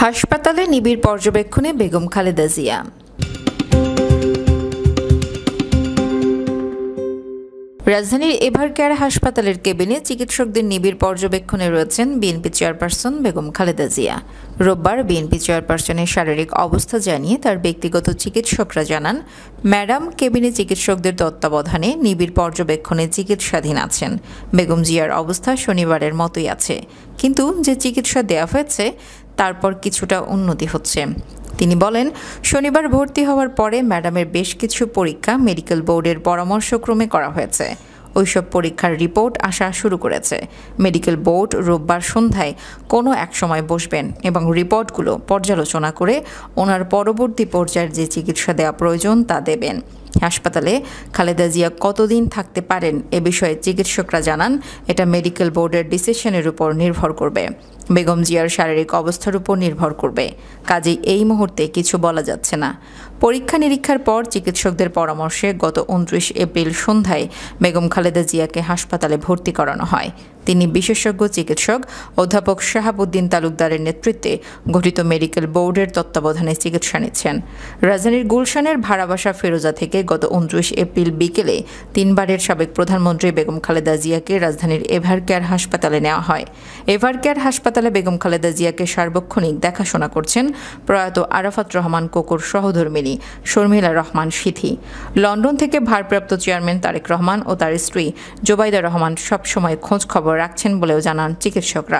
হাসপাতালে নিবিড় পর্যবেক্ষণে বেগম খালেদা জিয়া। রাজধানীর এভারকেয়ার হাসপাতালের কেবিনে চিকিৎসকদের নিবিড় পর্যবেক্ষণে রয়েছেন বিএনপি চেয়ারপারসন বেগম খালেদা জিয়া। রোববার বিএনপি চেয়ারপারসনের শারীরিক অবস্থা জানিয়ে তার ব্যক্তিগত চিকিৎসকরা জানান, ম্যাডাম কেবিনে চিকিৎসকদের তত্ত্বাবধানে নিবিড় পর্যবেক্ষণে চিকিৎসাধীন আছেন। বেগম জিয়ার অবস্থা শনিবারের মতোই আছে, কিন্তু যে চিকিৎসা দেওয়া হয়েছে তারপর কিছুটা উন্নতি হচ্ছে। তিনি বলেন, শনিবার ভর্তি হওয়ার পরে ম্যাডামের বেশ কিছু পরীক্ষা মেডিকেল বোর্ডের পরামর্শক্রমে করা হয়েছে। ওইসব পরীক্ষার রিপোর্ট আসা শুরু করেছে। মেডিকেল বোর্ড রোববার সন্ধ্যায় কোনো এক সময় বসবেন এবং রিপোর্টগুলো পর্যালোচনা করে ওনার পরবর্তী পর্যায়ের যে চিকিৎসা দেওয়া প্রয়োজন তা দেবেন। হাসপাতালে খালেদা জিয়া কতদিন থাকতে পারেন এ বিষয়ে চিকিৎসকরা জানান, এটা মেডিকেল বোর্ডের ডিসিশনের উপর নির্ভর করবে। বেগম জিয়ার শারীরিক অবস্থার উপর নির্ভর করবে, কাজেই এই মুহূর্তে কিছু বলা যাচ্ছে না। পরীক্ষা নিরীক্ষার পর চিকিৎসকদের পরামর্শে গত 29 এপ্রিল সন্ধ্যায় বেগম খালেদা জিয়াকে হাসপাতালে ভর্তি করানো হয়। তিনি বিশেষজ্ঞ চিকিৎসক অধ্যাপক শাহাবুদ্দিন তালুকদারের নেতৃত্বে গঠিত মেডিকেল বোর্ডের তত্ত্বাবধানে চিকিৎসা নিচ্ছেন। রাজধানীর গুলশানের ভাড়াবাসা ফেরোজা থেকে গত 29 এপ্রিল বিকেলে তিনবারের সাবেক প্রধানমন্ত্রী বেগম খালেদা জিয়াকে রাজধানীর এভারকেয়ার হাসপাতালে নেওয়া হয়। এভারকেয়ার হাসপাতালে বেগম খালেদা জিয়াকে সার্বক্ষণিক দেখাশোনা করছেন প্রয়াত আরাফাত রহমান কোকোর সহধর্মিণী শর্মিলা রহমান সিথি। লন্ডন থেকে ভারপ্রাপ্ত চেয়ারম্যান তারেক রহমান ও তার স্ত্রী জোবাইদা রহমান সবসময় খোঁজ খবর রাখছেন বলেও জানান চিকিৎসকরা।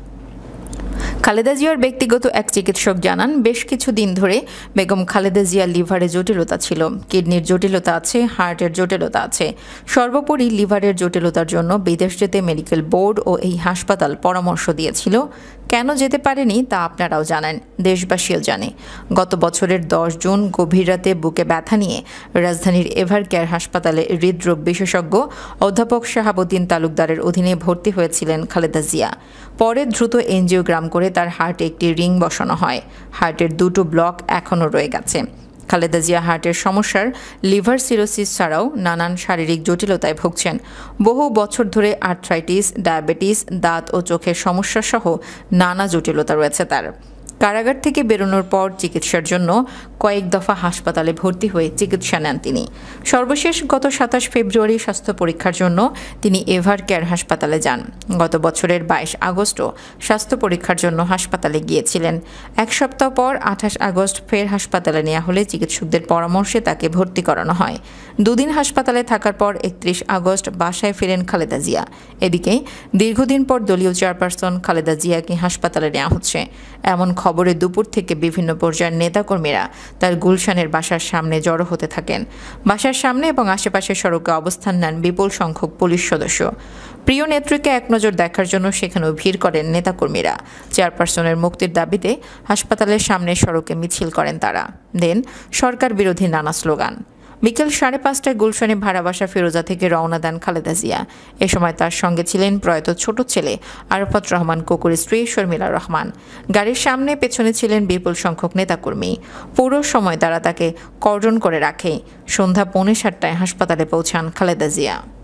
খালেদা জিয়ার ব্যক্তিগত এক চিকিৎসক জানান, বেশ কিছুদিন ধরে বেগম খালেদা জিয়ার লিভারে জটিলতা ছিল, কিডনির জটিলতা আছে, হার্টের জটিলতা আছে। সর্বোপরি লিভারের জটিলতার জন্য বিদেশ যেতে মেডিকেল বোর্ড ও এই হাসপাতাল পরামর্শ দিয়েছিল। কেন যেতে পারেনি তা আপনারাও জানেন, দেশবাসীও জানে। গত বছরের 10 জুন গভীর রাতে বুকে ব্যথা নিয়ে রাজধানীর এভারকেয়ার হাসপাতালে হৃদরোগ বিশেষজ্ঞ অধ্যাপক শাহাবুদ্দিন তালুকদারের অধীনে ভর্তি হয়েছিলেন খালেদা জিয়া। পরে দ্রুত এনজিওগ্রাম করে তার হার্টে একটি রিং বসানো হয়। হার্টের 2টো ব্লক এখনও রয়ে গেছে। খালেদা জিয়া হার্টের সমস্যার লিভার সিরোসিস ছাড়াও নানান শারীরিক জটিলতায় ভুগছেন। বহু বছর ধরে আর্থ্রাইটিস, ডায়াবেটিস, দাঁত ও চোখের সমস্যা সহ নানা জটিলতা রয়েছে তার। কারাগার থেকে বেরোনোর পর চিকিৎসার জন্য কয়েক দফা হাসপাতালে ভর্তি হয়ে চিকিৎসা নেন তিনি। সর্বশেষ গত 27 ফেব্রুয়ারি স্বাস্থ্য পরীক্ষার জন্য তিনি এভারকেয়ার হাসপাতালে যান। গত বছরের 22 আগস্টও স্বাস্থ্য পরীক্ষার জন্য হাসপাতালে গিয়েছিলেন। এক সপ্তাহ পর 28 আগস্ট ফের হাসপাতালে নেওয়া হলে চিকিৎসকদের পরামর্শে তাকে ভর্তি করানো হয়। দুদিন হাসপাতালে থাকার পর 31 আগস্ট বাসায় ফেরেন খালেদা জিয়া। এদিকে দীর্ঘদিন পর দলীয় চেয়ারপারসন খালেদা জিয়াকে হাসপাতালে নেওয়া হচ্ছে এমন খবরে দুপুর থেকে বিভিন্ন পর্যায়ের নেতাকর্মীরা তার গুলশানের বাসার সামনে জড়ো হতে থাকেন। বাসার সামনে এবং আশেপাশের সড়কে অবস্থান নেন বিপুল সংখ্যক পুলিশ সদস্য। প্রিয় নেত্রীকে এক নজর দেখার জন্য সেখানেও ভিড় করেন নেতাকর্মীরা। চেয়ারপারসনের মুক্তির দাবিতে হাসপাতালের সামনে সড়কে মিছিল করেন তারা। দেন সরকার বিরোধী নানা স্লোগান। বিকেল 5:30টায় গুলশানে ভাড়াবাসা ফেরোজা থেকে রওনা দেন খালেদা জিয়া। এ সময় তার সঙ্গে ছিলেন প্রয়াত ছোট ছেলে আরাফাত রহমান কোকোর স্ত্রী শর্মিলা রহমান। গাড়ির সামনে পেছনে ছিলেন বিপুল সংখ্যক নেতাকর্মী। পুরো সময় তারা তাকে কর্ডন করে রাখে। সন্ধ্যা 7:45টায় হাসপাতালে পৌঁছান খালেদা জিয়া।